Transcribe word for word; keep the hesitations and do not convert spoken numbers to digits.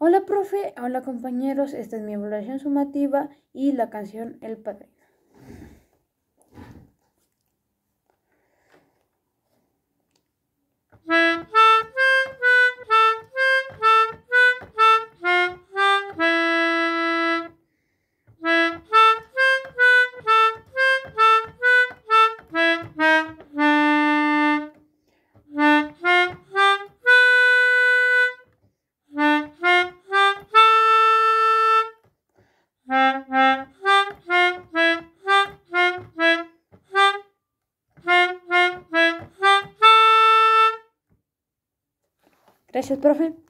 Hola, profe. Hola, compañeros. Esta es mi evaluación sumativa y la canción El Padrino. Gracias, profe.